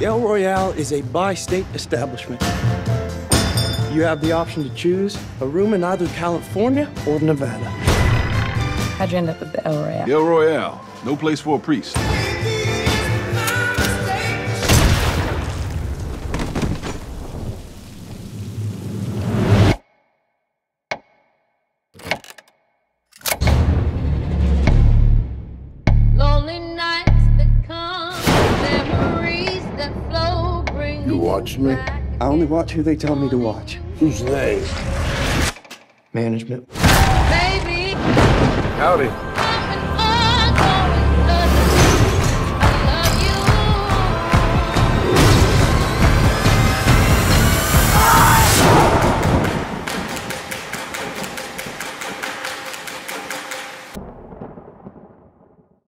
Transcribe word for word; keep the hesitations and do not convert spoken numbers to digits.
The El Royale is a bi-state establishment. You have the option to choose a room in either California or Nevada. How'd you end up at the El Royale? The El Royale, no place for a priest. Lonely nights that come, memories that flow, bring You watch me? I only watch who they tell me to watch. Who's they? Management. baby. Howdy.